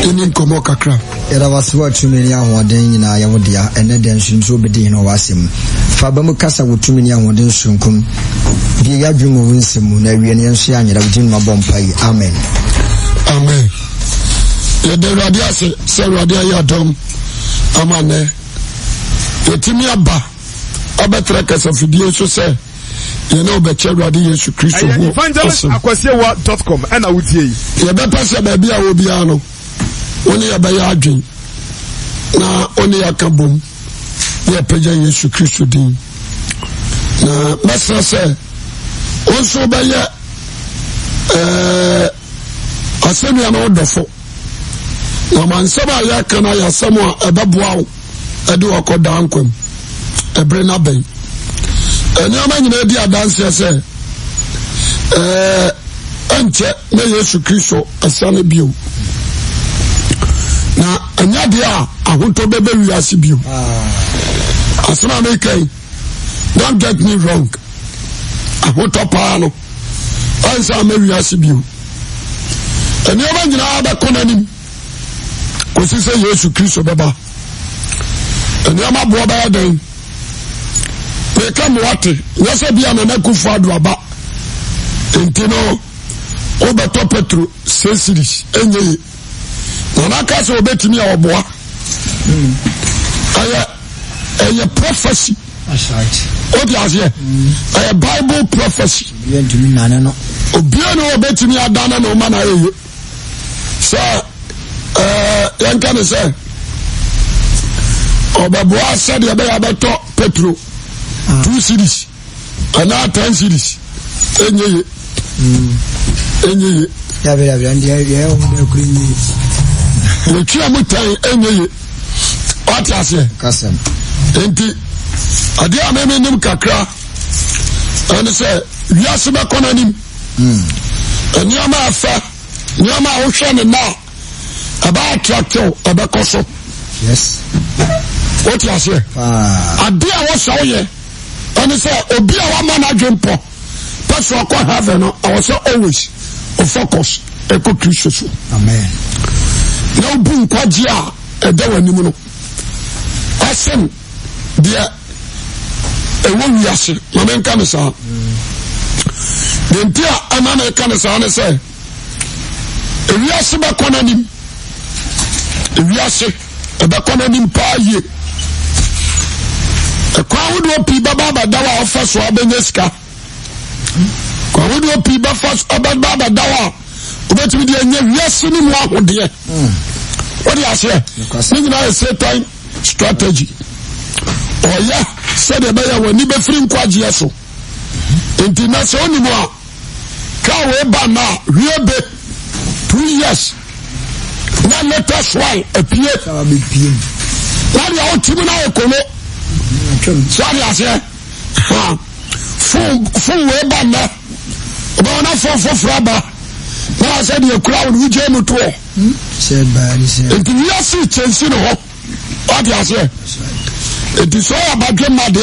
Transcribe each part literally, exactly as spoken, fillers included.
Ini nkomo kakra. Era wasiwa tumini ya hoden nyina ya wodia ene den nso bedi no wasem. Fa ba mu kasa wo tumini ya hoden sunkum. Bi ya dwumu winsemu na wie ne nso anyira wudin mabompai. Amen. Amen. Ye de radia se se radia ya dom. Amane. Yetimi aba. Abetra kasa fidie so se. You know be che radia Yesu Kristo ho. Evangelist akwasiewa dot com and awutie. Ye be pese ba bia obi ano. Oni ya baya adwen na oni ya kabom ya peja Yesu Kristo din na mesra se onso baya eh asemi ya no dofo na mansaba ya kana ya samu ebaboa ede okoda ankwam ebre na ben eni amanyina di adanse se eh enche na Yesu Kristo asane bio na anya dia ahunto bebe wiase bio ah asema mekai don't get me wrong ahunto pa no ansa me wiase bio eni oba nyina aba konanim ko sise Yesu Kristo beba eni ama bo ba den pe kam wate yasa bia na nakufu adu aba entino obeto Petro sesiris enye na kasa obetimi a oboa mm aya aya prophecy. That's right. Odi azie aya Bible prophecy yentumi nane no obia no obetimi adana no ma na eye so eh yanka ne se obaboa said ya be abeto Petro two series ana ten series enye mm enye ya be ya be ndi ya o de kuri Otua mutai enye atiase kasem enti ade ameme nim kakra ene se wiase be konanim mm eniama afa niama ohwe ne na aba attracto aba koso yes otiase ah ade a wo sawoye ene se obi a wa mana dwempo paso akọ heaven no I was always o focus e ko Kristo so. Amen. No boom kwajia eda wanim no asem dia ewo wiase mamenka ne sa dentia amana ka ne sa ne se wiase ba konanim wiase eba konanim pa ye ekwa wodo pi baba badawa ofaso abenyeska kwa wodo pi ba fas ababa badawa obetimi de nya wiase ni mu ahode what do you say? Sing now a certain strategy. Oh yeah, said the buyer when you be free kwaji so. International ni mo. Ka we ba na we be two years. Na let us why appear. Ka be piem. Na ya o timu na ekono. So ya say. Ha. Fu fu we ba na. Oba na fo fo fraba. Na said the crowd we je muto. Said by this. It is changing no. What you say? It is all about your mother.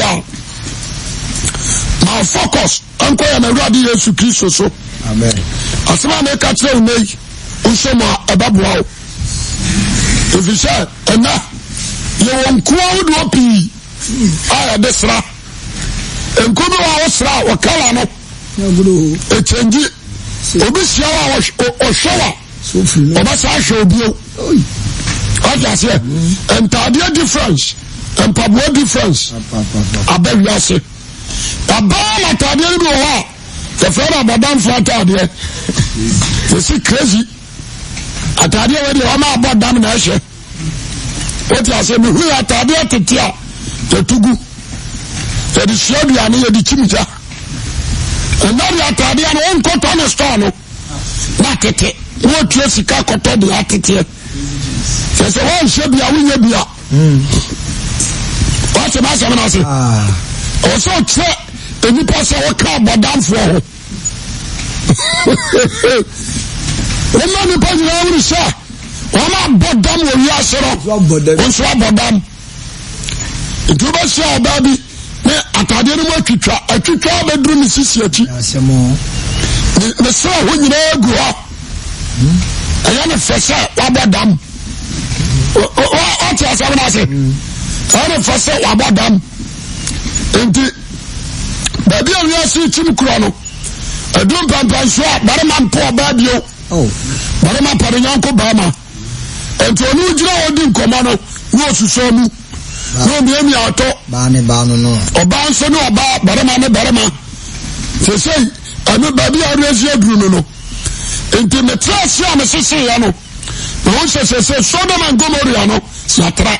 Now focus. Uncle and ready Yesu Kristo so. Amen. Asema me ka tell me usoma ababwa. If you say and na you won kwa do pi. Aya desra. Enkono wa osra wa kala no. No guru. E change. Obi sia wa o showa. So free. Oba sa show bio. What you say? And the difference. And pabo difference. Abel yase. Abala tadie do wa. The friend abadam for tadie. You see crazy. Atadie we dey o ma abadam na hye. What you say? Me hu atadie tetia. The tugu. The dishedu ya ne di chimija. And now atadie no on koto no store no. Na tete. What you see ka koto di atete. Say one should be a winner bia. What's the matter when I say? Ah. Also, the new person will come down for her. When the person will say, I'm not bottom with your sir. What's what bottom? It will be so, baby. I can't do what you try. I can try bedroom is here. The sir, when you know, go up. I am a fessa, what bottom. What is I say? I'm for say about them. Indeed, baby, we are seeing Tim Chrono. I don't pamper swap, but I'm poor baby. Oh, but I'm a Paranyanko Bama. And to a new general in commando, no to show me. No, be any auto. Barney Barno, no. Or bounce no about Barama Barama. They say, I'm a baby, I raise your Bruno. Into the trust, I'm a Siciliano. The one says, Sodom and Gomorrah, Yatra.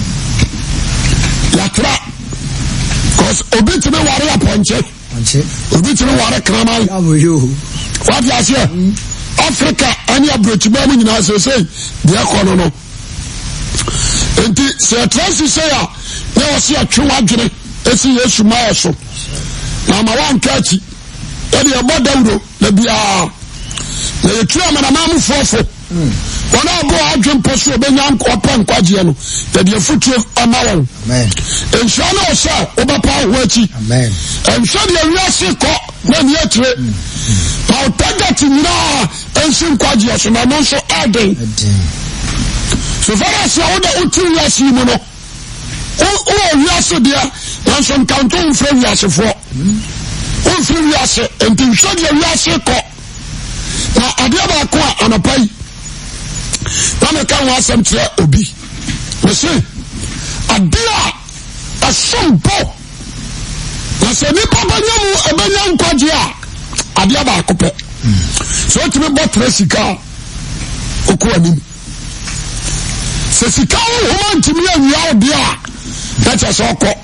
Yatra. Because Obitino Warrior Ponche. Obitino Warrior Kramal. How are you? What was here? Africa, any of British women in us say, they are calling. And the trust say, there was a true agony. It's a yes, my so. Now, my one catchy. Eddie Abodando, the B R. The chairman of Mamu Fofo. When I go out and pursue Benyan Quapan Quagiano, that your future amount. Amen. And Shano, sir, Obapa Wachi. Amen. And show the Yasiko, when yet. Now, take that in law and some Quagias, and I'm also adding. So far as you order Utu Yasimono, oh, Yasso dear, and some canton from Yasso. Oh, from Yasso, and to show the Yasiko. Now, I did about qua on a pay. Now, I can't want some to Obi. You see, a dear, a simple. I said, Nipa Banyamu, a Banyan Quadia, a dear Bacope. So to me, what Resica, Okuanim. Sesica, woman to me, and you are dear. That's a so called.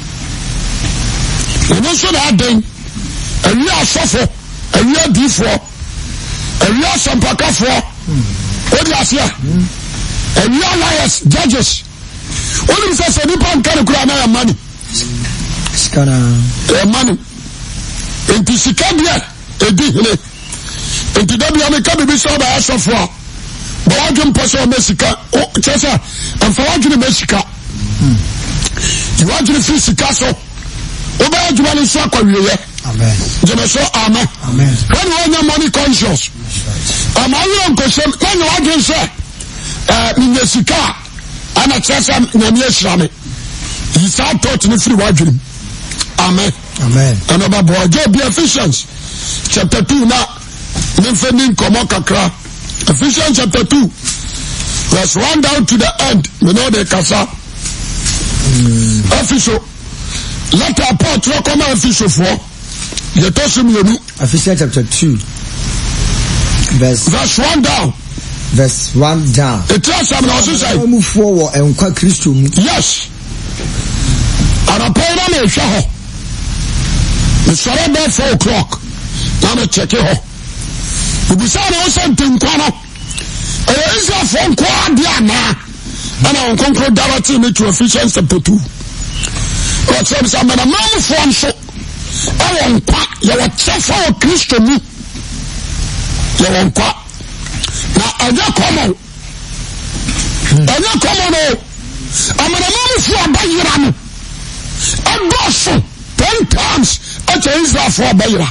And also that day, and we are suffer, and we are before. And we are some packer for what do you say? And we are liars, judges. What do you say? Any pan can grab our money. Scana money. And to Sicabia, a deal. And to W America be so by us of war. But I can pass on Mexica, oh, Chessa, and for what you Mexica. You want to see Sicaso? Over you want to suck on you. Amen. Amen. Amen. When you are money conscious, I'm only on question. When you are going to say, uh, Minesika, and a chess and Namiashami, he's out taught in the free waging. Amen. Amen. And about boy, be Ephesians chapter two now, Nymphadin Komokakra. Ephesians chapter two, verse one down to the end. We know the Kasa. Official. Let our part rock on official for. Ephesians chapter two, verse verse one down. Verse one down. It tells them also say, move forward and quite Christo. Yes. And a point on a show. The sorrow by four o'clock. Now I check it out. You be saying also something, Quano. And there is a phone call, Diana. And I will conclude directly to Ephesians chapter two. But some some man a man phone so. I want qua, you were cheerful Christian. You want qua. Now, I don't come out. I don't come out. I'm a man for a Bayram. I go so ten times at Israel for a Bayra.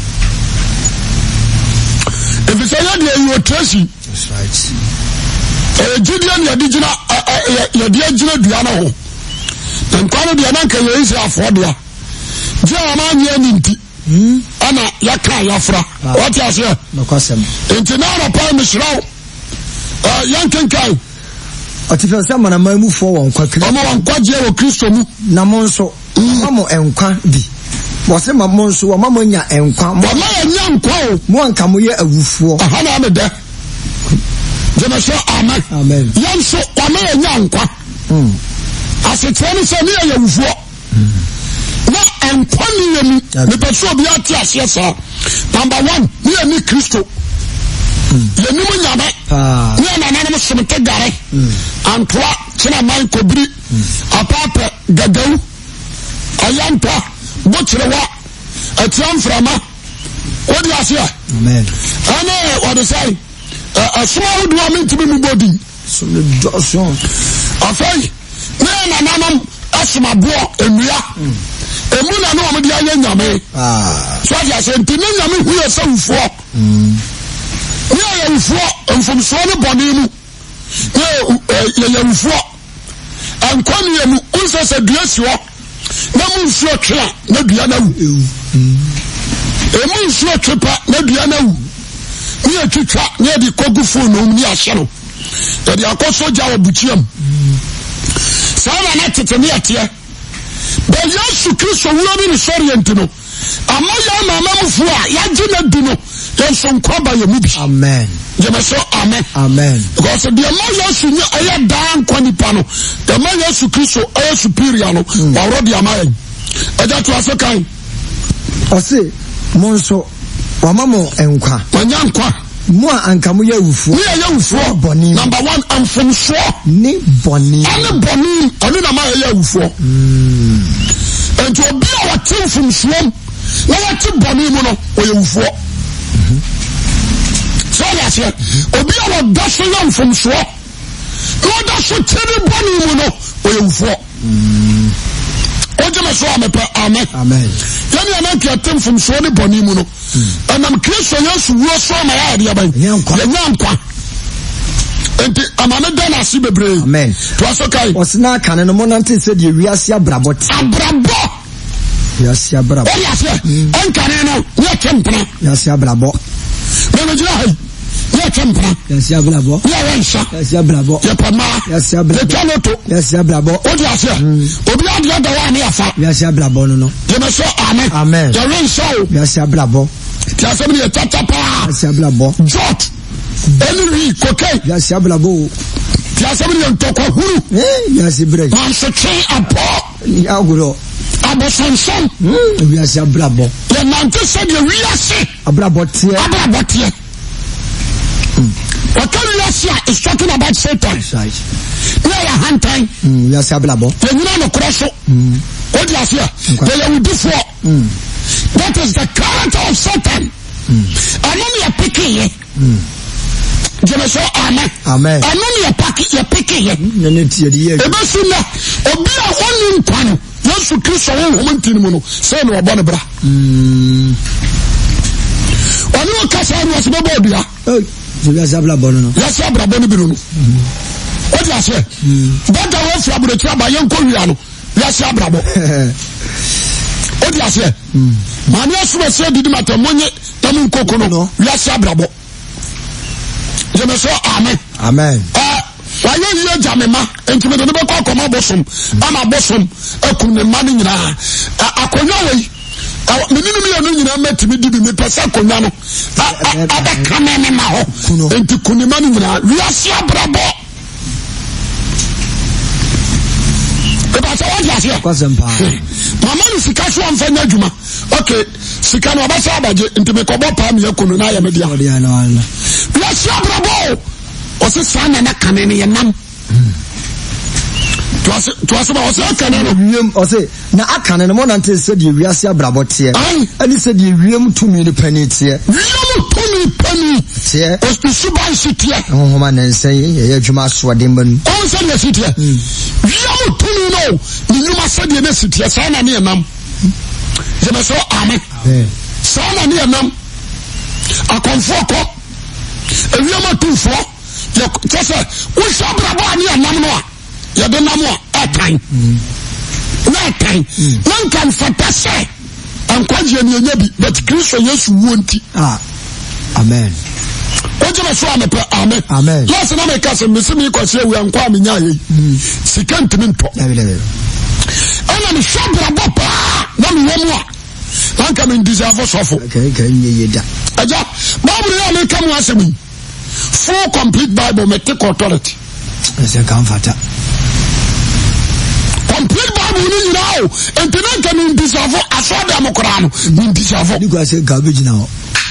If it's a lady, you are Tracy. That's right. Gideon, your digital, your dear Gina Diana. Then call the Ananka Israel for there. German Yanti, Anna Yaka Yafra. What you say? No question. Internal Palmish Row, Yankin Kai. But if you're someone, I might move forward. I'm on Quadio Christo Namonso, Mamo and Quandi. Was it Mamonso or Mamonia and Quam? But my young Quo, one come here a roof for a hundred there. Generation Amen. Amen. Young so, Amen, young Qua. As a twenty seven year roof. Na empani yemi me person bi ati asiesa number one me ani Kristo yemi mo nyame me na na na so me tegare antwa kina man kobiri apapa gagau ayanta bochirewa atiam frama odi asia amen ana what say a small do am to me body so le doson afai me na na na asma bo enua Emuna no amadi aye nyame ah so dia se ntini nyame hu ye sawfo mm ni aye ufo mfom so ne bone mu e ye ufo ankwa ne mu unsa se dua si ho na mu nsuo twe a na dua na wu emu nsuo twe pa na dua na wu ni atwitwa ne de kogu phone no ni ahye no e de akoso ja obuchiam sana na tete ne atie ba Yesu Kristo wura ni sorient no ama ya mama mufu a ya gina du no yenso nkoba ye mu bi amen Yemeso amen amen because the ma Yesu ni aya dan kwani pa no the ma Yesu Kristo aya superior no wa rodi amaye eja to asekan ose monso wamamo enkwa wanya nkwa mo anka mo yawufu ni yawufu boni number one am from so ni boni ani boni ani na ma yawufu mm ento obi a watem from so na wati boni mu no oyawufu so ya se obi a wadaso yam from so no da so tiri boni mu no oyawufu mm ojema so amepa amen amen yani ananka tem from so ni boni mu no anam Kristo Yesu wo so ma ya de aban yankwa enti amane da na si bebre amen to asokai osina kan no monante se de wiase abrabot abrabo wiase abrabo o ya se enkane no ye tempra wiase abrabo me me jira hai ye tempra wiase abrabo ye wensa wiase abrabo ye pama wiase abrabo ye tanoto wiase abrabo o ya se obi ade da wa ne afa wiase abrabo no no ye me so amen amen ye wensa o wiase abrabo ya se me ye tata pa wiase abrabo jot Eliri kokai ya si ablabo ya se me ye ntoko huru eh ya si bre man se chen apo ya guro abosonson mm ya si ablabo ye nante se de wiase abrabo tie abrabo tie what can you say is talking about Satan right we are hunting mm ya si ablabo ye nyina no kroso mm what you say they will do for mm that is the character of Satan mm anoni ya picking ye mm Jemeso amen amen anoni ya paki ya picking ye na ne tie de ye ebesu na obi a woni nkwano Yesu Kristo wo homantin mu no say no obo ne bra mm oni o kasa ru ose bebo bia eh ya si ablabo no ya si abrabo ne bi no what you say that the one from the tribe yen ko wia no ya si abrabo what you say mani aso se didi matamonye tamu nkoko no ya si abrabo je me so amen amen eh wa ye ye jamema entime de be ko akoma bosom ama bosom akun ne mani nyina akonya wei meninu mi anu nyina matimi di bi me pesa akonya no ada kamene ma ho enti kun mani nyina ya si abrabo eba sa wa ya se kwasempa mama ni sika so amfanya adwuma okay sika no abasa abaje ntime ko bo pa me yakunu na ya me dia dia na wala ya si abrabo o se sana na kanene ye nam to ase to ase ba o se kanene no wiem o se na akane no monante se de wiase abrabo tie ani se de wiem tumi ni pani tie wiem tumi pani tie o su ba si tie ho ho ma nanse ye ye adwuma so de man o se de si tie wiem tumi no ni nyuma se de na si tie sana ne nam je me so amen sana ne nam akonfo ko ewiem tufo ye kese wo sabrabo ani nam no a ye de nam a etan na etan nan kan fatase ankwaje ni enyabi but Kristo Yesu wonti ah amen oje me so amepe amen amen last na me kase me se me kwase wi ankwa me nya yi sika ntimi nto ana me sabrabo pa na me womu a nan kan me deserve sofo okay okay ye da aja Bible ya me kam asemi full complete Bible me take authority ese kan fata complete Bible ni nyina o entena kan me deserve asoda amokora no me deserve ni kwa se ka be jina o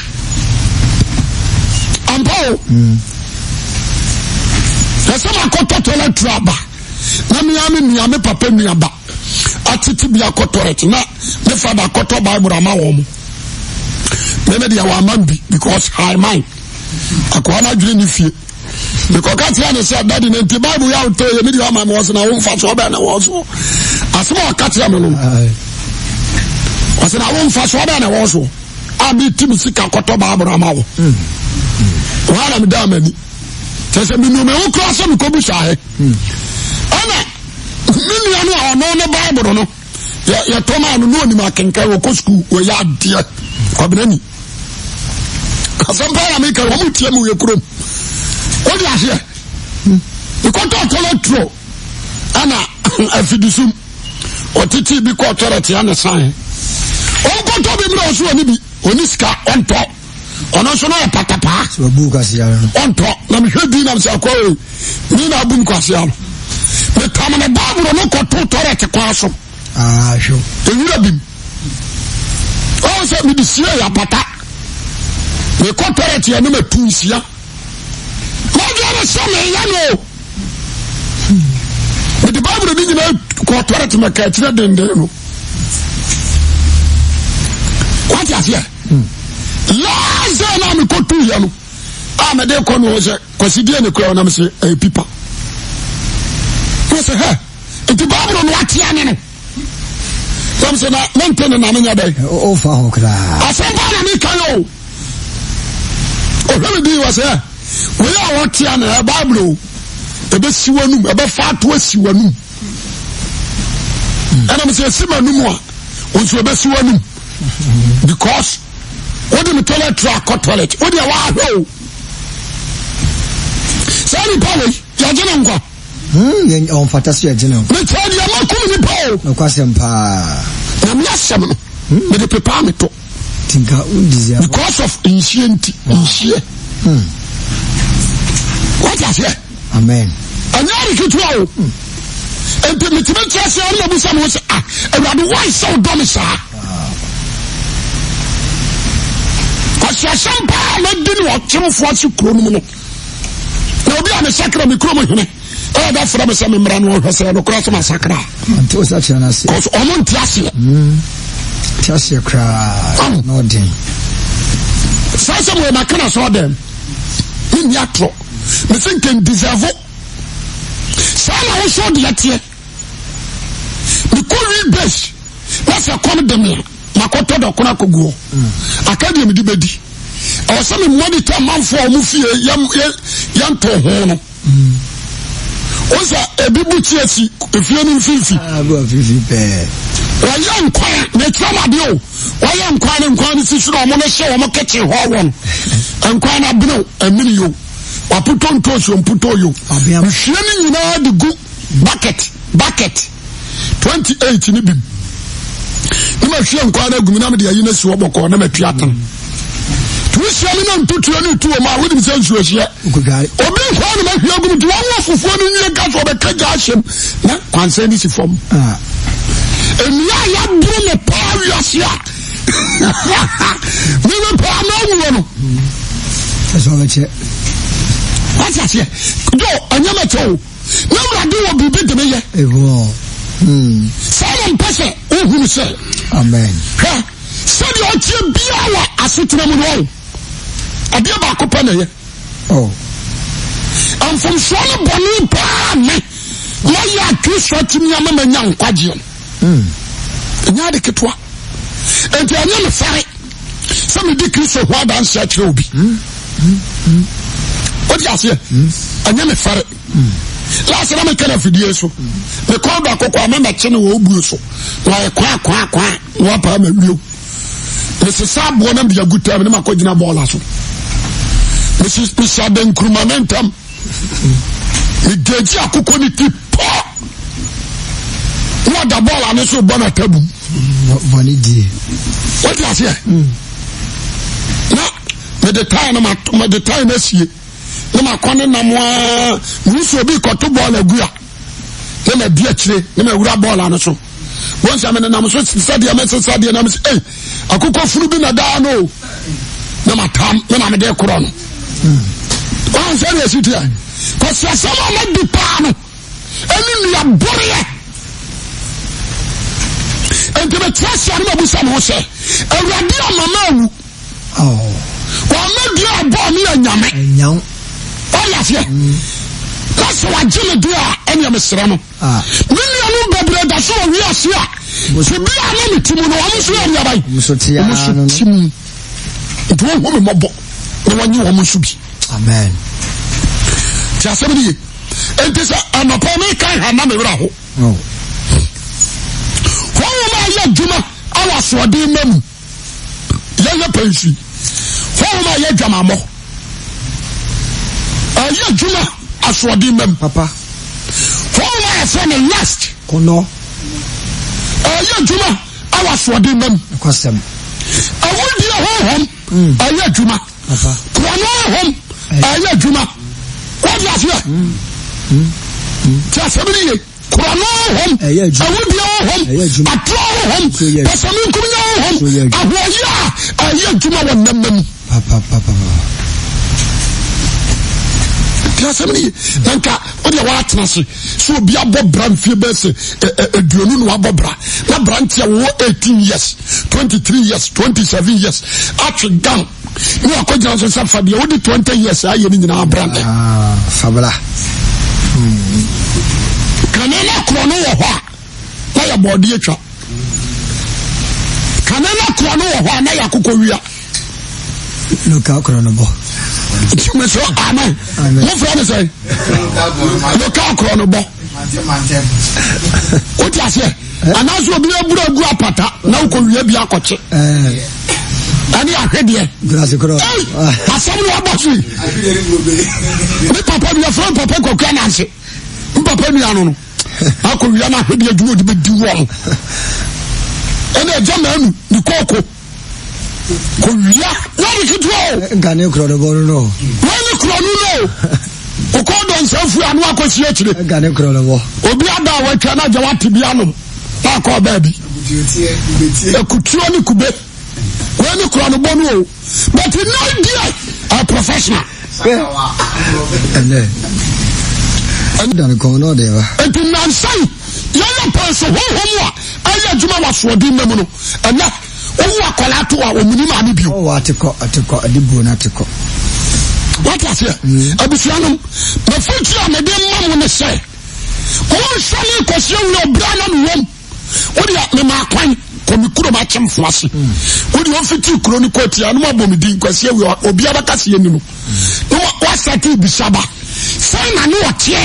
ampo mm ese ma ko totola traba na me ame mi ame papa mi aba atiti bia ko toilet na me father ko to Bible ama wo mo me me dia wa mambi because high mind akwana dwene ni fie because kat ya ne say daddy na nti Bible ya to ye me dia ma me wo na wo mfa so ba na wo so asema kat ya me no asena wo mfa so ba na wo so abi tim sika ko to Bible ama wo wala me da mani Sese minume wo kra se mkobu shahe. Ana minu anu a ono ne Bible no. Ya ya toma anu no ni makenka wo ko school wo ya de. Kwabnani. Asampa ya meka wo mutie mu ye krom. Odi ahye. Ikoto toletro. Ana afidisum. Otiti bi ko authority ana san. On ko to bi mra so ani bi. Oni sika on to. Ono so no patapa. So bu kwasi ya no. On to. Na me hwedi na msa kwa we. Ni na bu kwasi ya no. Me tamana babu no ko to authority kwa so. Ah, sure. Ewura bim. O se mi disia ya pata. Me ko authority ya no me tunsia. Mo je na so me ya no. Me the Bible ni na ko authority me ka tire dende no. What is here? Laza na me ko tu ya no. Ah me de ko no se consider ne ko na me se e pipa. Ko se ha. The Bible no what ya ne no. Kom se na maintain na me nya dai. O fa ho kra. Asemba na me kan yo. O let me do was here. We are what ya na Bible. Ebe siwanum, ebe fatu siwanum. And I'm saying siwanum wa. Onso ebe siwanum. Because what the toilet track or toilet. What the wa ho. Sani pawe, ya jena ngwa. Hmm, yen on fatasi ya jena. Me tell you ma kumi ni pawe. No kwase mpa. Na mi asem no. Me de prepare me to. Tinka undizi ya. Because of insienti, insie. Hmm. What is here? Amen. Anyari kitwa o. Ente mitime tiase ari abusa mo se ah, Ewurade why so do me sa. Kwasiasam pa na di ni ochimfo asi kuro no no. Na obi a me sakra me kuro mo hene. E da fra me se me mra no hwese no kuro so masakra. Anto sa chana se. Cause omo ntiase. Mm. Tiase kra. No din. Sa se mo na kana so dem. Ni atro. Me think can deserve. Sana wo so de yatie. Me ko read base. Na se kom dem ya. Makoto do kona koguo. Akadi me di bedi. O se me monitor manfo o mu fie yam yam to ho no. O se ebibu tiesi efie ni fifi. Ah, go fifi pe. Wa yam kwa na trama de o. Wa yam kwa ne nkwa ni sisu no mo no hye wo mo kitchen ho won. Nkwa na bino amini yo. Waputo ntoso mputo yo. Nhwe ni nyina de gu bucket bucket twenty-eight ni bim. Ni ma hwe nkwa na gumi na me de ayi na si oboko na matwi atan. Tu hwe ni na ntutu ani tu o ma wo dim san suo hye. Obi nkwa na ma hwe gumi tu wo fufuo ni nwie ka so be ka ja hyem na kwanse ni si fom. Ah. Enia ya bru le pa wiasia. Ni me pa na wo no. Eso me che. What's that here? Yo, anyama cho. Number do what be bit me ye. Ewo. Hmm. Simon Pese, oh who say. Amen. Ha. Said you tie biawa asitna mu no. Ade ba ko pa na ye. Oh. Am from so boni pa me. Na ya Kristo timi ama manya nkwaje. Hmm. Nya de ketwa. Enti anya me fare. Sa me di Kristo ho adan sia kire obi. Hmm. Hmm. What you say? Anya me fare. Last time I can have video so. Me call back ko kwa me chene wo obu so. Wa kwa kwa kwa wa pa me wiu. Me se sabo na bia guta me ma ko gina ball so. Me se special den krumamentam. Me geji akoko ni tipo. Wa da ball ane so bona tabu. Vani di. What you say? Na me the time na me the time esie. Na kone na moa ruso bi koto ball agua na na bia kire na na wura ball anu so won sha me na mo so stadium me stadium na me say eh akoko furu bi na da no na matam na me de koro no won sha re sitia ko sia sama na di pa no eni ni abore enti me trust ya na busa no se awurade amama wu oh wa me dia ball ni anyame nyam. Oh yes, yeah. That's why Jimmy do any of Mister Ramo. Ah. Million baby, that's all we are here. So be a limit to no one is here. Musotia. It won't woman mobo. The one you almost should be. Amen. ti asem ni enti sa anopa me kan ha na me wra ho oh ho ma ya djuma awa so de mam ya ya pensi ho ma ya djama mo ya djuma aso de mam papa ho ma ya so ne last kono ya djuma awa so de mam kwasem awudi ho hom ya djuma papa kono hom ya djuma what you say mm ti asebiri ye kono hom awudi hom atro hom pesami nkunya hom ahoya ya djuma wonnam papa papa ti asebiri nanka odi wa atnase so obi abo bra mfie bese eduonu no abo bra na branch wo eighteen years twenty-three years twenty-seven years atwe gang ni akoja so safa de odi twenty years aye ni nyina brand ah fabula hmm kanela krono wo ho na ya body atwa kanela krono wo ho na ya kokowia loka krono bo me so amen mo fra say loka krono bo o ti ase anaso obi abura agu apata na ukowia bi akoche eh ani ahwede grace kro asam no abosu me papa bi afran papa kokwa na ase papa mi anu no akowia na ahwede adwuma de bedi wo ene jamanu ni koko kowia na ni kitwo ngane kro do bono no wani kro no no okodo nsafu anu akosi akire ngane kro do bo obi ada wa twa na je wate bi anu ta ko ba bi ekutuo ni kube wani kro no bono but no idea a professional ene and ko no de wa enti nansai yaya penso ho ho a aya djuma waso di mem no ene owu akola to a omuni ma ne bio o atiko atiko adibo na atiko what is here abusuanum na futi a me de mamu ne se o shani ko se wo bra na no wom o dia me ma kwan ko mi kuro ma chem foase o dia o fiti kuro ni ko ti anu ma bom di ko se wo obi abaka se ni no no wa sati bisaba sai na no otie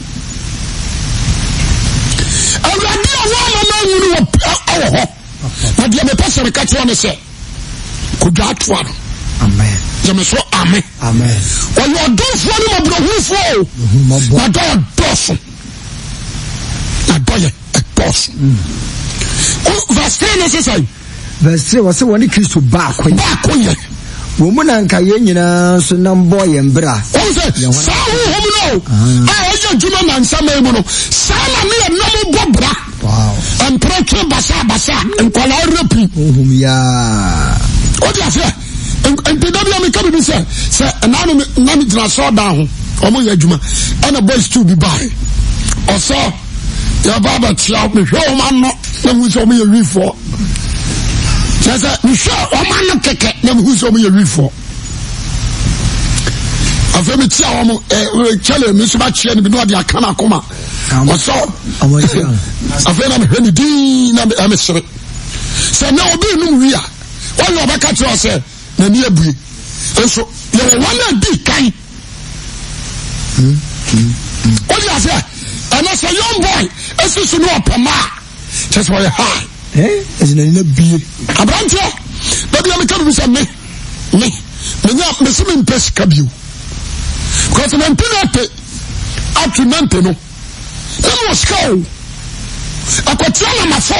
awurade awa ma na nwunu wo awo ho na dia me pastor ka ti won se ko dwa atwa no amen jame so amen amen o yo do fo ni mo bro hu fo na do doso na do ye doso o verse three is say verse three was woni Kristo ba ko ba ko ye wo mu na nka ye nyina so na mbo ye mbra o say sa hu hom no a o ye juma na nsama mu no sa na me no mo bo bra wow and pray basa basa en kola repi ohum ya o dia fe en pe dabia me ka bi se se na no na mi dra so down o mo ye juma and a boys to be by o so ya baba tia me hwe o man no na mu so mo ye wifo sasa mi sho o man no keke na mu so mo ye wifo afa me tia o mo e chele mi so ba chia ni bi no dia kana koma o so amoja afa na me hwe ni din na me sere se na obi num wi a o yo ba ka tro se na ni abue enso ye wana di kan hmm o dia se ana say young boy esi so no opama just for high eh esi na ni bie abrantie baby am ka bi say me me me nya me se me mpes ka biu because me mpinote up to nante no na mo skow akotia na mafo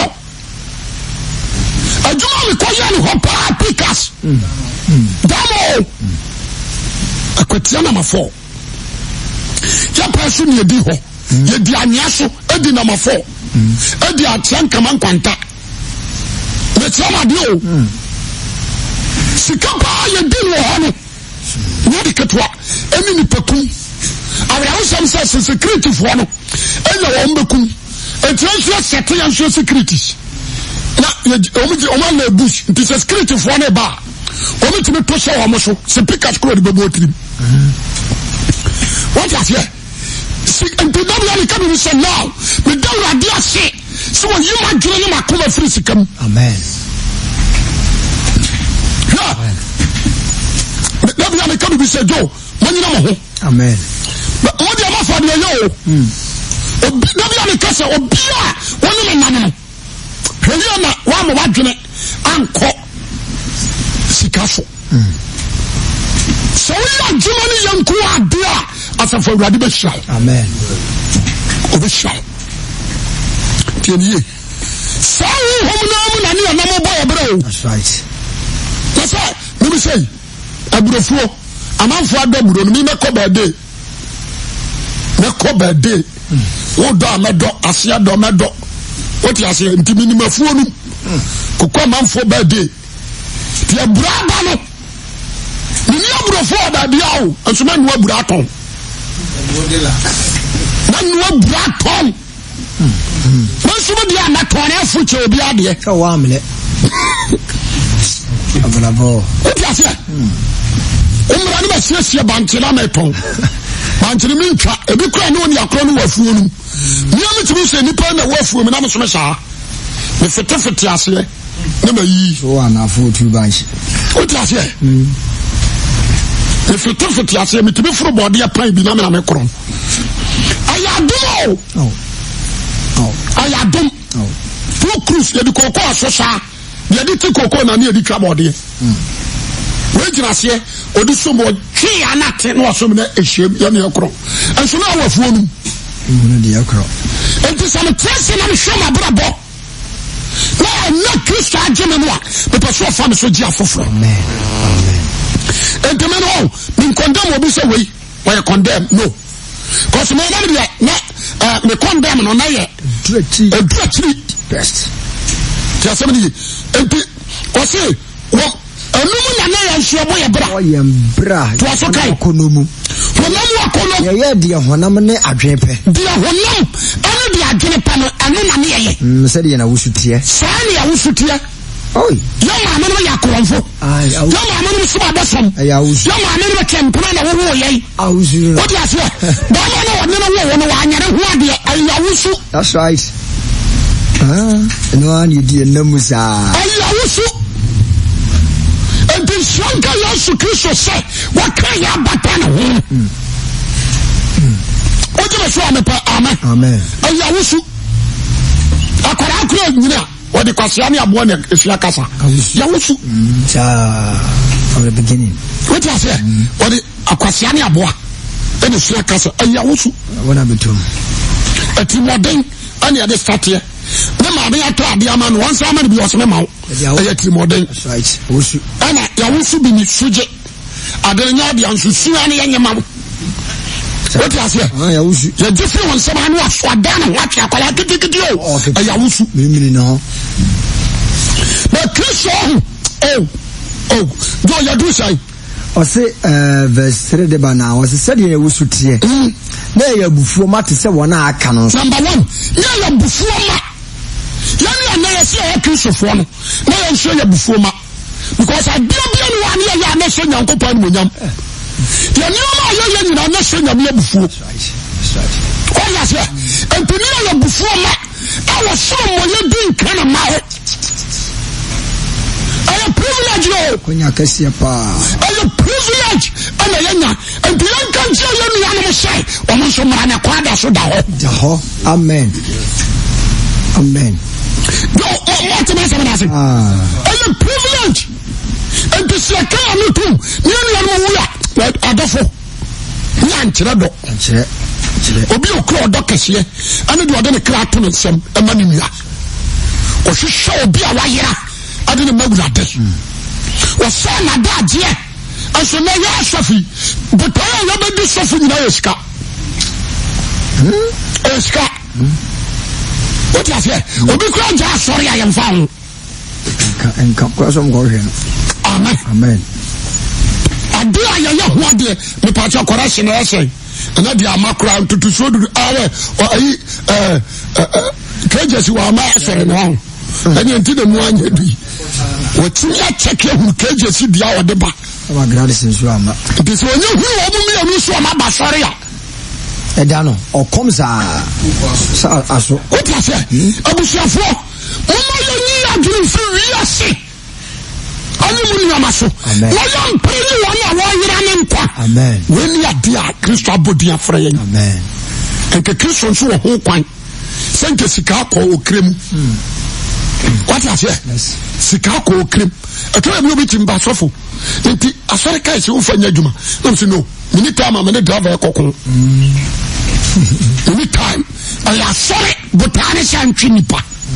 ajuma mi ko ya ni ho pa pikas damo akotia na mafo ya pasu ni edi ho ye di aniaso edi na mafo edi atian kama nkwanta me tiama di o sikapa ye di no ho no ni di ketwa emi ni pekum awra wo sam say security fo no enya wo mbekum etianso sete yanso securities na omuji o na bush nti security fo na ba omuji me to show omo so speakers kro de bebo trim what is here and to double the coming say now we don't radio say so you ma dwere you ma come free sikam amen yeah double the coming say Joe man you know ho amen o de ma fa de yo obi na bia me kase obi a woni me nan no hweli na wa mo wadwene anko sika so so we are jumani yanku adia asafo awurade be hia amen obi hia tieniye so we hom na mu na ne na mo boy bro that's right that's why me say aburofuo amanfo adaburo no me me ko bade me ko bade wo do amedo ase ado medo what you say ntimi ni mafuo no kokko amanfo bade ti aburaba no ni aburofo bade awo anso na nuwa buraton na nuwa buraton manso me dia na tone afuche obi ade ka wa amle abravo what you say umra ni masiesie bantela meton bantele mi ntwa ebi kura ne oni akro no wafuo no ni ametimi se nipa na wafuo mi na mesome saa me fete fete ase ne mayi so ana fo tu banchi o ti ase me fete fete ase me tibi furo bode pan bi na me na me kro ayadum oh oh ayadum oh pro cruise ye di koko asosa ye di ti koko na ne ye di twa bode we jina se odi so mo twi anate no so me na ehiem ye ne ekro enso na wafuo no no de ekro enti sa me tese na me hwema brabo na na Kristo ageme no a me person fa me so gia foforo amen amen enti me no me condemn obi say we we condemn no cause me na me na me condemn no na ye duati duati best ti asem ni enti o say wo anumu na na ya hye boye bra o ye bra to aso kai konomu honam wakono ye ye de honam ne adwen pe de honam ane de adwen pe no anu na ne ye mm se de na wusutie sa ne ya wusutie oi yo ma me no ya koromfo ai yo ma me no so abesom ai awusu yo ma me no kempena na wo wo ye awusu what you say ba ma no wo no wo no wa anyare ho ade ai awusu that's right ah no an yidi namusa ai awusu enti shanka Yesu Kristo se waka ya batana ho oje be so amepa amen amen ai awusu akwara akura nyina wodi kwasea ne abo ne efia kasa ya wusu cha from the beginning what you say wodi akwasea ne abo ene efia kasa ya wusu wona betum ati modern ani ade start here na ma be ato ade ama no wansa ama bi oseme mawo ya ti modern that's right wusu ana ya wusu bi ni suje ade nya ade ansusu ani ya nyema what you say ah ya wusu ya different one sama no aso adana what ya kwala kitikiti o ya wusu mimi no but Kristo oh oh do ya do say o se eh verse three de bana o se said ye wusu tie na ya bufuo mate se wona aka no number one ya ya bufuo ma ya ni na ya se ya Kristo fo no na ya nso ya bufuo ma because I bia bia no one ya ya na se nyankopon mo nyam ya ni ma ya ya ni na se nyam ya bufuo that's right oh ya se empini ya bufuo ma awo so mo ya din kana ma ho I privilege yo konya kasia pa I privilege ana yanya empini kan je ya ni ana mo sai o mo so mara na kwada so da ho da ho amen amen yo what am I saying ah I privilege and to see a car no too ni ni anu wuya adofo ni ankyere do ankyere ankyere obi okro do kese ane de ode ne kra to no nsem e ma ne nua o hwehwe obi a wayera ade ne magurade o sa na daje aso na ya sofi but I ya be di sofi ni na eska eska what you say obi kra ja sorry I am found en ka kwa so mo hwe no amen amen ade ya ya ho ade me pa cha correction na say na dia makura ntutu so du awe o ayi eh kejesi wa ma sore no anya nti de mu anya bi o ti ya check hu kejesi dia o de ba ama grade sensu ama nti so onye hu o mu mi anu so ma ba sore ya eda no o kom sa sa aso o ti ase abusuafo o ma ye ni adwin fi wi ase mu nneɛma so na yɛmpere ne wɔn a wɔyera ne nkwa wɔni ade a Kristo abɔdin afra yɛn nke Kristo nso wɔ ho kwan sɛ nke sika akɔ okire mu what you say sika akɔ okire mu ɛtɔ bi obi timba sɔfo nti asɔre kai sɛ wofa nya adwuma na mse no mini time a mene driver ɛkɔko mini time ɛyɛ asɔre botaa ne sɛ ntwe nipa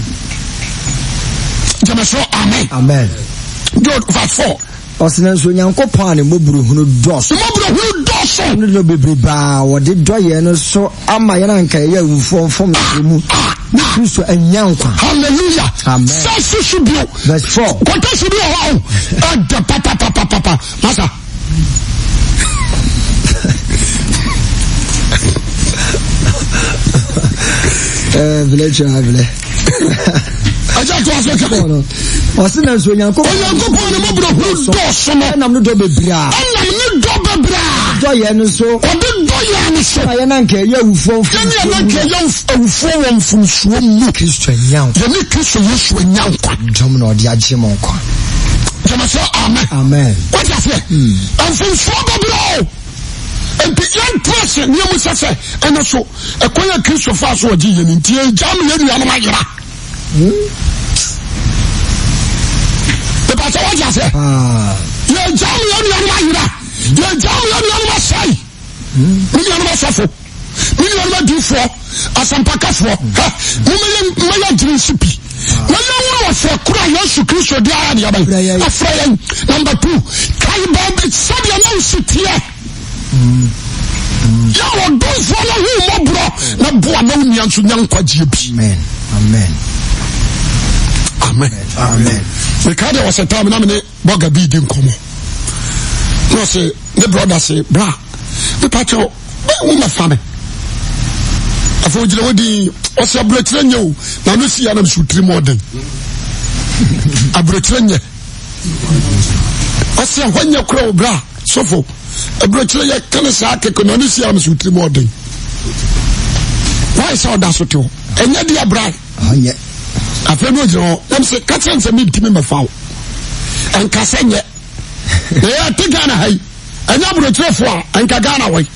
gyama so amen amen John verse four ɔsena nso Nyankopɔn a ne mmɔborɔ hunu dɔɔso mmɔborɔ hunu dɔɔso ne no bebrebe a wɔde dɔyɛ no so ama yɛn anka yɛ awufoɔ mfom no mu ne Kristo anya nkwa hallelujah amen sɛ susu bio verse four kɔtɔ su bio hɔ ɛdɛ papapapapa masa eh village village aja to aso kɛ ɔsena nso Nyankopɔn Onyankopɔn ne mmɔborɔ hunu dɔɔso no ɛnam no dɔ bebree a ɛnam ne dɔ bebree a dɔyɛ no so ɔde dɔyɛ no so ayɛ na nka yɛ awufoɔ yɛne yɛna nka yɛ awufoɔ wɔ mfomsuo mu Kristo anya nkwa yɛne Kristo Yesu anya nkwa dɔm na ɔde agye mo nkwa yɛma sɛ amen amen wate aseɛ mfomsuo bebree o nti yɛntra se nneɛmu sɛ sɛ ɛno so ɛkwan a Kristo faa so ɔgye yɛ no nti yɛgya me yɛnuanom ayera pɛpɛ sɛ wate aseɛ yɛgya me yɛnuanom ayera yɛgya me yɛnuanom asɛe me nuanom asɔfo me nuanom adiifoɔ asampakafoɔ mɛyɛ gyere nsi pi na yɛwo wɔfɛ koro a Yesu Kristo de ara deɛ bɛyɛ afra yɛn number two kae baabi sɛdeɛ na wosi teɛ yɛ ɔdomfoɔ no ho mmɔborɔ na boa na wonua nso nya nkwagyeɛ bi amen amen amen amen meka deɛ wɔsɛ tam na mene bɔga bi di nkɔmmɔ na ɔse ne brɔda se bra mepa kyɛw womɛfa me afei wogyina wodi ɔsɛ aborɔkyerɛ nyɛ o na no si anam sotiri mu ɔden aborɔkyerɛ nyɛ ɔsɛ hɔ nyɛ kora wo bra sɔfo aborɔkyerɛ yɛ kane saa keke na no si anam sotiri mu ɔden wae sɛ ɔda so te hɔ ɛnyɛ de abra ɔnyɛ afei no ogyina hɔ nam sɛ ka kyerɛ nsɛ mentimi mɛfa wo ɛnka sɛ nyɛ na yɛte Ghana ha yi ɛnyɛ aborɔkyerɛfoɔ a ɛnka Ghana wɔ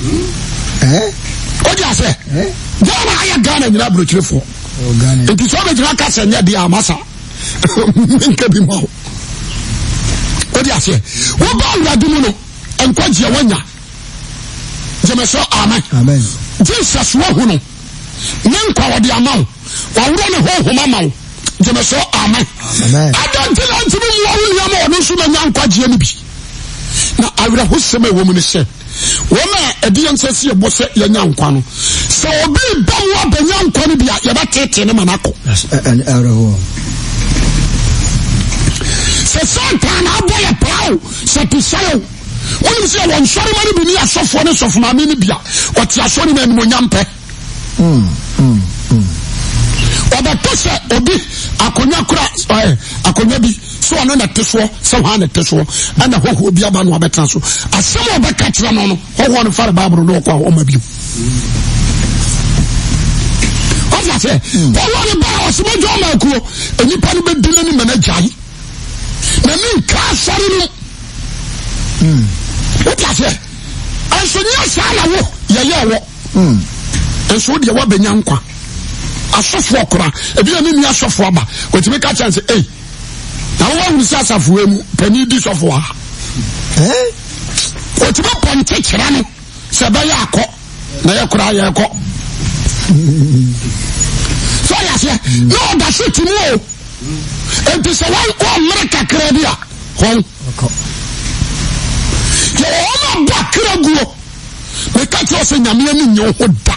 ɔgye asɛ Ghana ayɛ Ghana nyina aborɔkyerɛfoɔ nti sɛ ɔbɛgyina ka sɛ nyɛ deɛ amasa menka bi ma wo ɔgye asɛ woba awurade mu no nkwagyeɛ woanya gyeme sɛ amen Jesus woahu no ne nkwa wɔde ama wo waworɔ ne honhom ama wo gyeme sɛ amen ada nti na ntimi mmoa wo nnuama ɔno nso manya nkwagyeɛ no bi na awerɛhosɛm a ɛwɔ mu no sɛ wɔn a ɛde yɛn nsɛ si yɛbɔ sɛ yɛnya nkwa no sɛ obi ba mu abɛnya nkwa no bi a yɛbɛtete ne ma no akɔ sɛ Satan abɔ yɛ paa o sɛ te sɛ o wonim sɛ yɛwɔ nsɔrema no bi ne asɔfoɔ ne sɔfomaame no bi a ɔte asɔre ma animonyam pɛ ɔbɛtɔ sɛ obi akonnwa kora akonnwa bi sɛ ɔno na te soɔ sɛ hɔ a na te soɔ ɛna hɔhoɔ bi aba no ɔbɛtena so asɛm a ɔbɛka kyerɛ no no hɔhoɔ no fare baaboro no ɔkɔ a ɔma bio ɔfa sɛ hɔhoɔ no baa ɔsɛmɛgya ɔma akuo nnipa no bɛdi no ne mana gyae na ne nka asɔre no wote sɛ ɛnso nyɛ saa na wo yɛyɛ wɔ ɛnso wodeɛ woabɛnya nkwa asɔfoɔ kora ebi na ne nua asɔfoɔ aba wɔtumi ka kyɛn sɛ ei na wɔwɔhunu sɛ asafoɔ mu pani di sɔfoɔ a wɔtumi pɔnte kyerɛ no sɛ ɛbɛyɛ akɔ na yɛ kora yɛkɔ sɛ ɔyɛ aseɛ na ɔda so ti mu o enti sɛ wɔmmere kakra bi a hɔn yɛwɔ wɔn abɔ akra guo meka kyerɛ sɛ nyame ani nyɛ wo ho da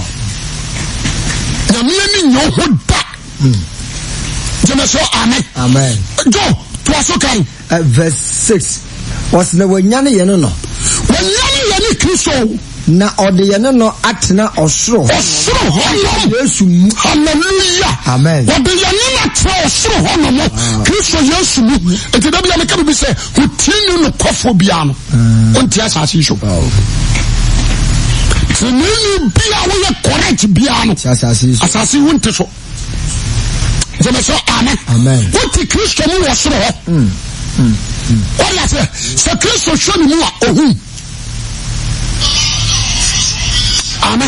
nyame ani nyɛ wo ho da gyeme sɛ amen jo toa so kan verse six wɔsena wɔanya ne yɛ no no wɔanya ne yɛ ne Kristo na ɔde yɛ no no atena ɔsoro ɔsoro hɔ Yesu mu hallelujah amen wɔde yɛ no no atena ɔsoro hɔ no mo Kristo Yesu mu enti da bia meka bibi sɛ wotie no kɔfoɔ biara no wontie asase yi so tenini bia woyɛ correct biara no asase yi wonte so gyeme sɛ amen wote Kristo mu wɔ soro hɔ What you say? So Christ show me more. Oh, amen.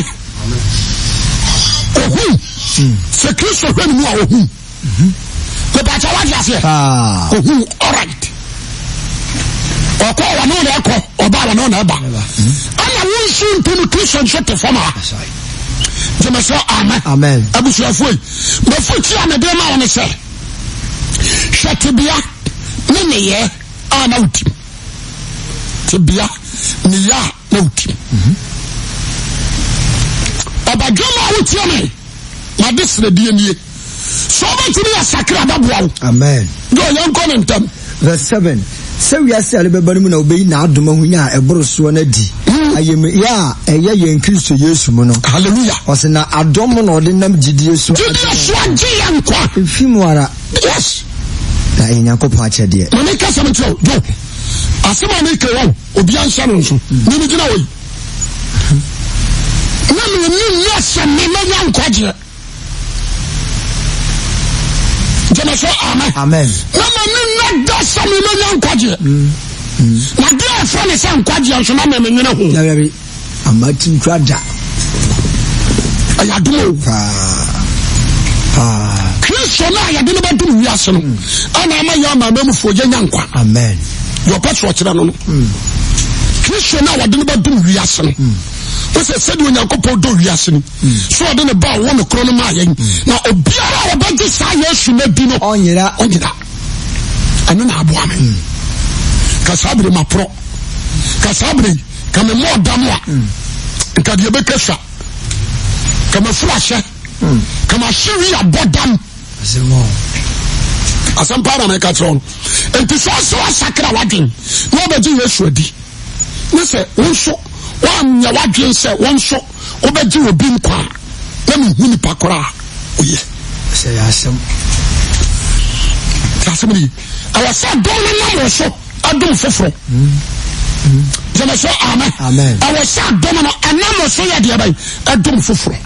Oh, so Christ show me more. Oh, the better what you say? Ah, oh, all right. Oko wa no na eko oba wa no na eba ana won sun to Christian shot former jema so amen amen abusu afoi ma futi am de ma won se hwetebia ne ne ye ana utim tebia ne ya na utim abadwoma utim me ma desre die nie so ba tiri ya sakra babua amen do yan konem verse seven. So we are selling Babanu no be now Dumahuya, a Broswana di. I am ya, a ya increase to use mono. Hallelujah. Was in a domon or the name Gideus. Gideus, if you are yes. I in a copacha dear. Monica Samuel, go. As a man, Obian Shannon, Nimijina. Yes, and Nimian Quadra. Genesis, amen. Amen. No, that's a million quadra. My dear friend is some quadra, so I'm a million. I'm a team quadra. I do. Ah, Christian, I didn't about to be awesome. And I'm a young man for young. Amen. Your pets watch it on. Christian, I didn't about to be awesome. What's I said when you couple do reason? So I didn't about one of Chronomaya. Now, a beer about this I should not be no on you. And then I want me. Casabri, my pro. Casabri, come a more damwa. Can you make a shot? Come a flasher. Come a Syria bottom. As some paramecatron. And to also a sacra wagging. Nobody is ready. Listen, also. One ya wadwen se won so obeji obi nkwa na me huni pakora oye say asem asem ni awasa don na mo so adum foforo jama so amen amen awasa don na anamo so ya de bai adum foforo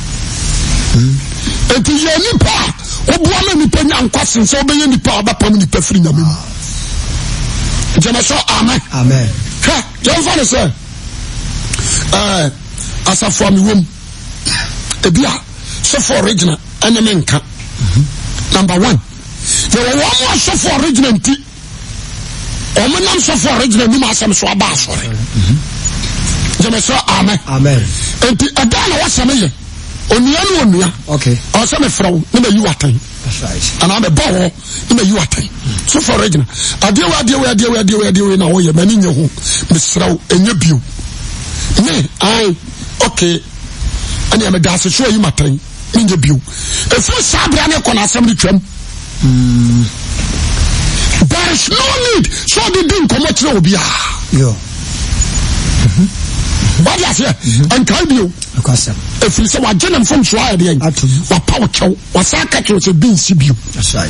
enti ye ni pa obuwa na ni pa nyankwa sense obeye ni pa obapam ni pa firi nyame jama so amen amen ha yon fa say Uh, as a from room, a beer, so for original, and a menka. Number one, there were one more so for original tea. Or when I'm so for original, you must have some bass for it. Jameso, amen. Amen. And a dollar was a million. Only one, okay. Or some fro, in a you time. That's right. And I'm a bow in a you time. So for original. I deal, I deal, I deal, I deal, I deal in a way, many in your home, Miss Row, in your view. Me, I, okay, and I'm a dance show you my time in the view. If you sabrana con assembly trim, there is no need, so they didn't come out no beer. Yo, what is here? And tell you, if you say what Jenny from Swire, what power chow, what Saka was a bean Sibu. That's right.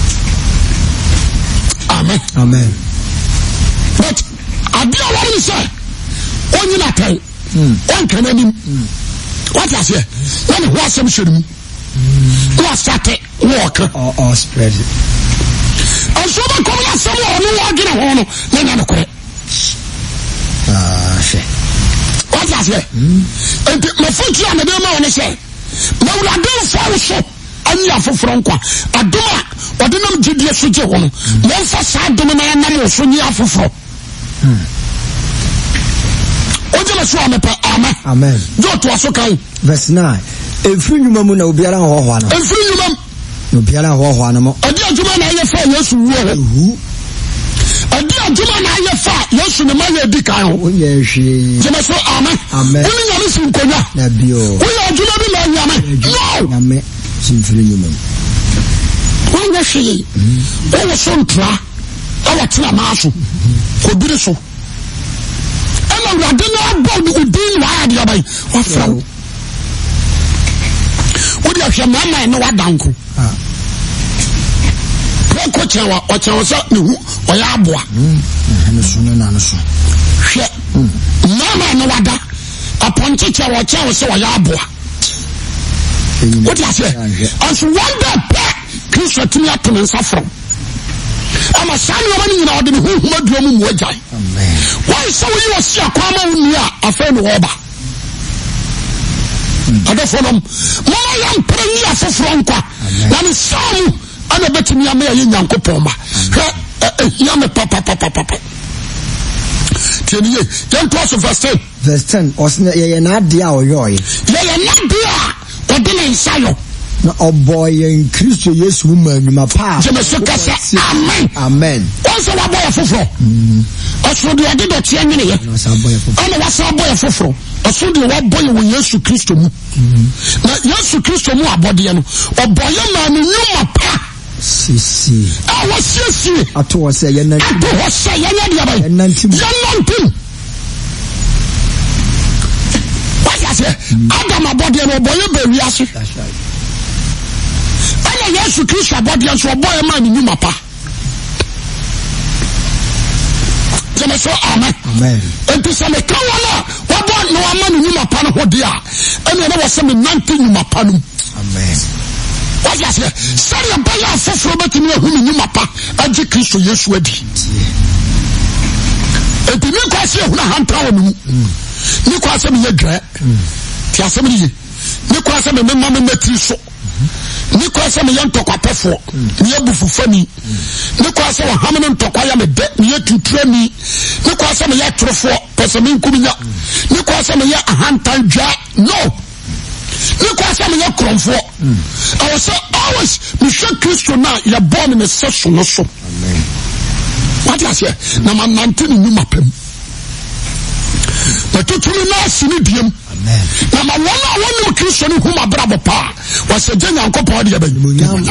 Amen. Amen. But I do want to say. On you not tell, one can any what I say, when was some should was started walk or spread it. And so I come out somewhere, no one get a horn, then I'm correct. Ah, what I say, and my foot on the demo and I say, now I don't fall so. And you have from Qua, a doma, or the name G D S, one for side dominant numbers when you have for. Amen. Amen. Go to us, okay. Verse nine. If you remember, no be around one. If you remember, no be around one. A dear Juman, I have found yes, who? A dear Juman, I have found yes, in the Maya Dicano. Oh, yes, she. Jemaso, amen. Amen. Only a listen, Koya. Nabio. We are Juman, no. Amen. Simply human. Why was she? All was so dry. Our Tlamasu could be so. I didn't know about the Udin Wadi. What from? What do you have mamma and what uncle? What you what you was up to or Yabwa? And soon and answer. Mamma and Wada upon teacher or child so Yabwa. What do you say? As one day, Chris to me up and suffer. ama sani wani nyina ode ne honhom aduo mu mu agyan amen why so you wasi akwama woni a afa no oba adefonom mama yam prani afoforo nkwa na ne samu ana betimi ama ye nyankopon ma hwe ya me papa papa papa tieniye yan to so verse ten verse ten osne ye na ade a oyoye ye ye na de a ode ne nsayo na oboye in Christ Yesu mu anuma pa je me so kasa amen amen once wa boy afoforo oso de ode do tie nwene ye ana wa sa boy afoforo oso de wa boy wo Yesu Kristo mu na Yesu Kristo mu abode no oboye ma no nyuma pa sisi awo sisi ato wo se ye nanti ato wo se ye nya dia bai ye nanti ye nanti wa se Adam abode no oboye ba wiase ana Yesu Kristo abode so oboye ma no nyuma pa jeme so amen amen enti se me kawala wabo no ama no nyuma pa no hode a ene na wo se me nanti nyuma pa no amen what you say sorry abaya foforo betimi ehu ni nyuma pa agi Kristo Yesu adi enti ni kwase ehu na hanta wo mu ni kwase me ye gra ti asem ni ni kwase me mema me matri so ni kwase me ye ntokwa ni ebufu fani ni kwase wo hamene ntokwa ya me de ni etutrani ni kwase me ye trofo pese me nkuminya ni kwase me ye ahantan dwa no ni kwase me ye kromfo I was always Mister Christo na ya born in a session no so amen what you say na man nineteen ni mapem but to me na sini diem amen na ma wona wona Christo ni huma brabo pa was a genya nkopon de ba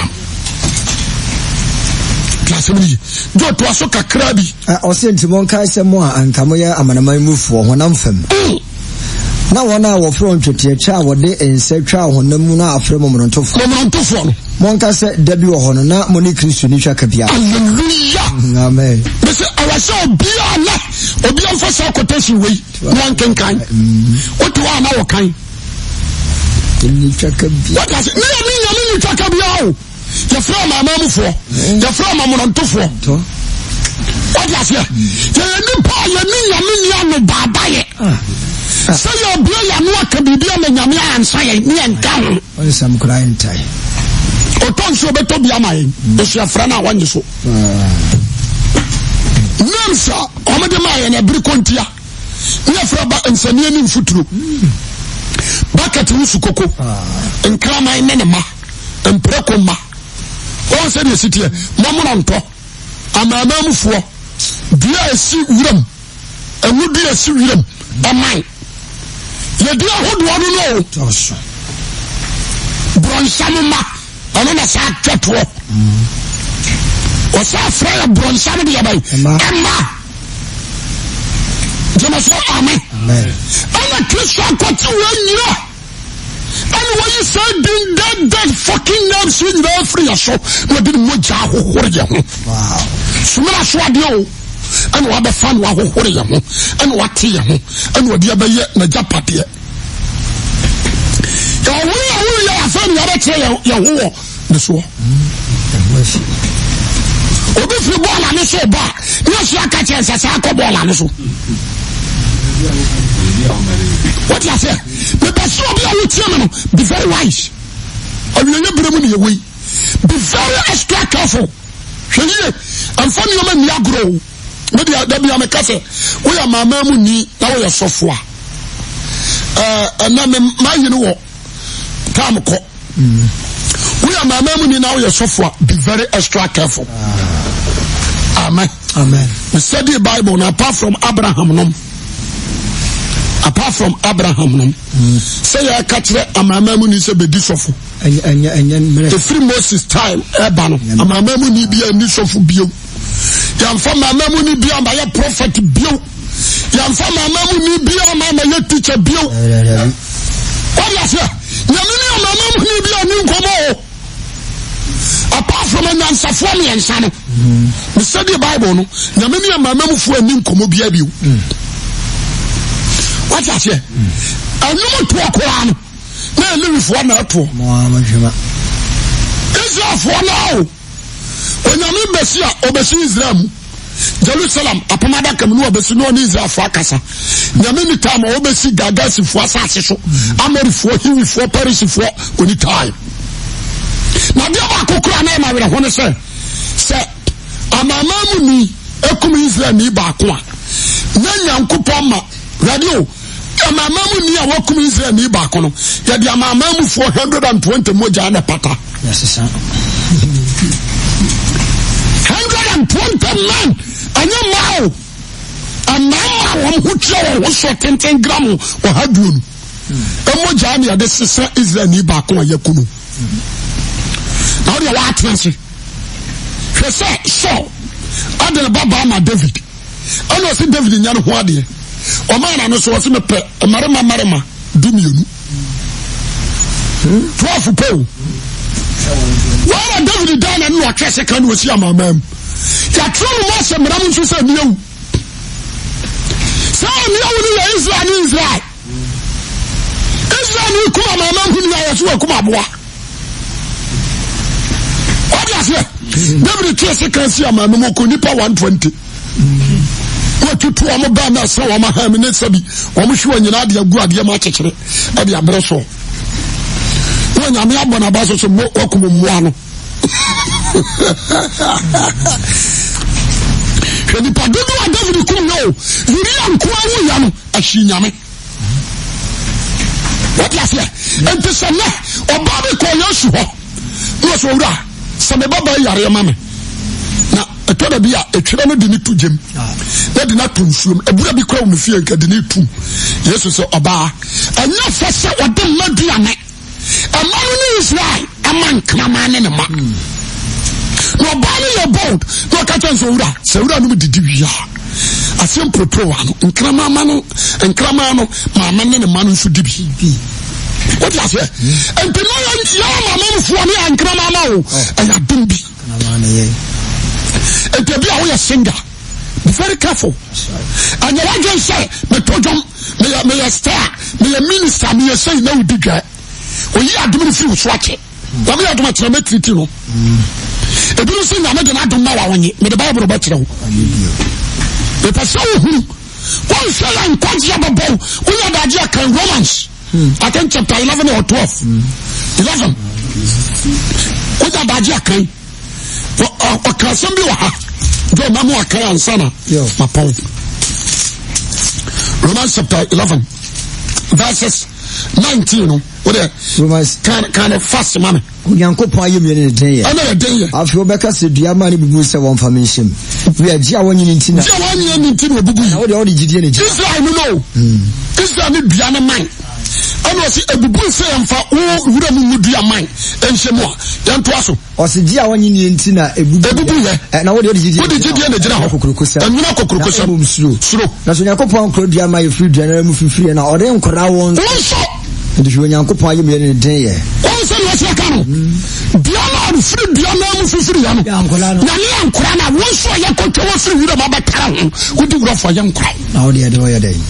classe mi do to aso kakra bi o se ntimon kai se mo a anka mo ya amanaman mufuo honam fam na wona wo fro ntwete cha wode ense twa honam na afre mo mrontofo mrontofo no monka se dabi wo hono na mo ni Kristo ni twa kabia hallelujah amen bese awase obia na obia mfasa quotation we no kenkan otu wa na wo kan ni twa kabia what is ni ni ni twa kabia o ya fra mama mufo ya fra mama mrontofo to what is here ya ni pa ya ni ya ni ya no babaye say your boy ya no akabibia na nyame ansa ye ni enkan on some crying time oton so beto bia mai esu afra na wanye so nemsa omede mai na biri kontia ni afra ba ensani ni mfuturo bucket wusu koko enkrama ine ne ma empreko ma on se de sitie momo nto amama mufuo bia esi wuram enu bia esi wuram amai ye dia hodo no no toso bronsam ma ono na sa twetwo o sa fra bronsam de yabai emma jema so amen amen ana Kristo akwati wanyira ana wayi say din that that fucking names in the free so no bi mo ja hohore ye ho wow sumara so ade o ana wa be fan wa hohore ye ho ana wa te ye ho ana wodi abaye na japade ya wo ya wo ya fan ya be te ye ho ne so obi fi bola ne so ba ni so aka che nsa sa ko bola ne so what you say me person obi a wutie me no be very wise awiye bremu ne ye we be very extra careful hweye amfa ni o ma ni agro me dia da bia me kase wo ya mama mu ni na wo ya sofo a eh na me ma yi no wo tam ko we are mama mu ni na wo ya sofo a be very extra careful amen amen we study the Bible now apart from Abraham no apart from Abraham no say ya katre amama mu ni se be di sofo anya anya the free Moses time eba no amama mu ni bia ni sofo bio ya mfa mama mu ni bia ma ya prophet bio ya mfa mama mu ni bia ma ma ya teacher bio what you say ya me ni mama mu ni bia ni nkomo apart from an ansafo me ensa no we study the Bible no ya me ni mama mu fu ani nkomo bia bio what you say anu to akora no na Lewifo na ato mo amajuma Israelfo na o onyame besi a obesi Israel mu Jerusalem apamada kam no obesi no ni Israel fo akasa nyame ni time obesi gagasi fo asase so amori fo hiwi fo paris fo oni time na dia ba kokura na ma were ho ne se se amama mu ni ekum Israel ni ba ko a na nyankopon ma radio amama mu ni a wakum Israel ni ba ko no ya dia amama mu four hundred twenty moja na pata yes sir one hundred twenty men anya mao amama won hutia wo so ten gram o haduonu emoja na de sesa Israel ni ba ko yakunu na ori wa atranse hwese so adel baba ma David ono si David nya no ho ade o ma na no so se mepe marema marema dumienu twelve po wa David dan na no twese kan wo si amamam ya tru mo se mram nso se mieu sa mieu ni ya Israel ni Israel Israel ni kuma amamam hu ni ya so kuma aboa David twese kan si amamam ko nipa one twenty ko tutu amo ba na sa wa ma ha me ne sabi o mo hwe nyina de agu ade ma kekere e de abre so wo nya me abona ba so so mo okumo muwa no hwedi pa dodo a David kum no yiri anko awu ya no ahyi nyame what ya fear enti sana oba be ko yesu ho wo so wura se me baba yare ma me na etoda bi a etwere no de ni to gem na de na to nsuom ebura bi kwa wo fie nka de ni tu yesu se oba anya fa se ode maduane amanu ni Israel aman krama ne ne ma no bani le bold no ka chen so wura se wura no didi wia asem propro wa no nkrama ma no nkrama no ma ma ne ne ma no so dibi what you say and to know ya mama fu ni nkrama ma o aya dumbi na na ye and to be a singer be very careful and you want to say me tojom me me star me minister me say na udi gwa oyi adum fi so ache wa me adum ache me triti no e bi no say na me de na adum na wa wonye me the Bible ba kire wo e pa so hu one say an kwaji ababo we ya daji akan Romans I think chapter eleven or twelve eleven we ya daji akan o krasom bi wa ha do mamu akan ansana ma pon Romans chapter eleven verses nineteen no what the Romans kind kind of fast man Onyankopon ayemi ne den ye ana den ye afi obeka se dua ma ne bubu se won famishim we agia wonyi ntina dia wonyi ntina obubu na wo de wo de gidie ne gidie Israel no Israel ne dua ne man ana si ebubu se yamfa wo wura mu dua man enhyemu a yanto aso o se dia wonyi ne ntina ebubu ebubu ye na wo de wo de gidie wo de gidie ne gina ho kokurukosa enwuna kokurukosa suro suro na so Onyankopon kro dua ma ye free dua na mu fifiri na o de nkora won so ndi Onyankopon ayemi ne den ye o se no se ka no bia na free bia na mu fifiri ya no na ne nkora na wo so ye kotwa wo free wura ma batara ho wo di wura fo ye nkora na wo de de wo ye den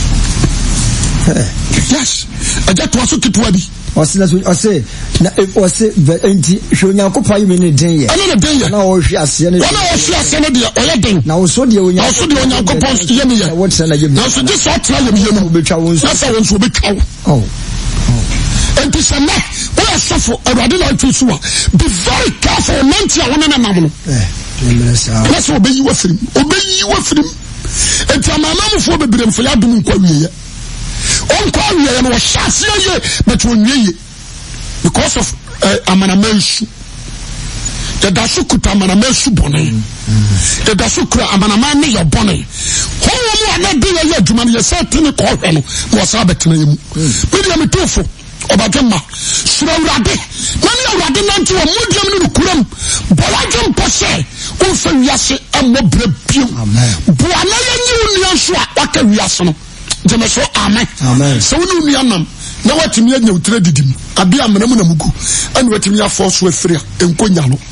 yes aja to aso kitwa bi ose na ose na ose enti Onyankopon ayemi ne den ye ana ne den ye na wo hwi ase ne na wo hwi ase ne de o ye den na wo so de na so de Onyankopon ye ne ye wo tsena ye na so de so tra ye ye no betwa wo na so wo so betwa oh enti sana wo asofo awade na twu a be very careful nanti a wona na nam no eh na so obeyi wa firim obeyi wa firim enti amama mfo bebrem fo ya dum nkwa wiye on kwa wiye no wo hyase ye but onwiye because of uh, amanamansu the dasu kuta amanamansu bone the dasu kura amanaman ne your bone ho wo na de ye adwuma ne ye setene ko hwe no wo sa betena ye mu media me tofo obadema sura urade nani urade nanti wo modiam no kuram boladem pose o fa wiase amobre bio bo ana ye nyi unua so a waka wiase no jeme so amen amen so unu nua nam na watimi anya utre didim abi amana mu na mugu anu watimi afo so afiri enkonya no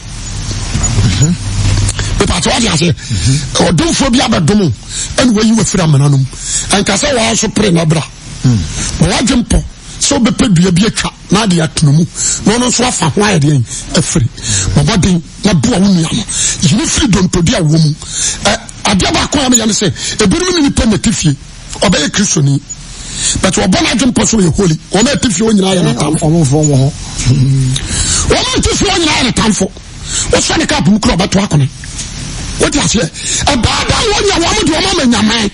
be pato ade ase odumfo bi abedum anu wayi wafiri amana no anka se wa so pre na bra bo wadwempo so be pe dua bi atwa na de atunumu no no so afa ho ayede afiri boboden na bo wo nua no yini firi dontodi a wo mu eh adia ba ko am ya ne se ebirum ni pe metifie obeye kristoni but we born agent person we holy o ma tifie onyina ya na tam omo fo mo ho o ma tifie onyina ya na tamfo o so ne ka bu kro ba to akone o ti ase e ba da wo nya wo mo de o ma manyaman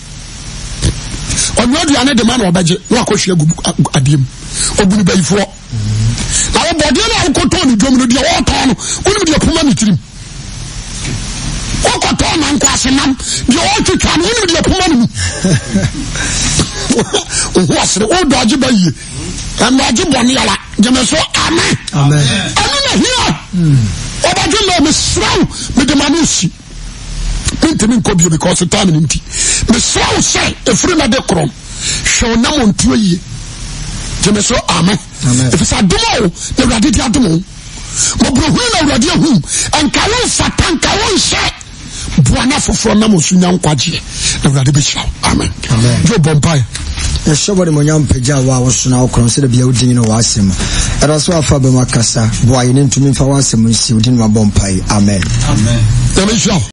on no duane de man obaje no akohwe agu adiem obunu bayifo na wo bode na ko to ni dwom no de wo to no wonu de puma ni tirim o ko to na nko asenam de wo twitwa no wonu de puma ni o ho asere o do age bayi am age bone yala je me so amen amen anu na hia obaje no me sraw me de manusi intimi nkobio because time nti me sraw say efiri na de krom hwe na montuo yi je me so amen if it's adomo the radi di adomo mo bro hu na radi hu anka won fatan ka won hye buana foforo na mo sunya nkwaje na radi be hye amen amen jo bompai ya shobore mo nyam pagya wa wo so na okron se de bia odin no wasem era so afa be makasa boaye ne ntumi fa wasem nsi odin ma bompai amen amen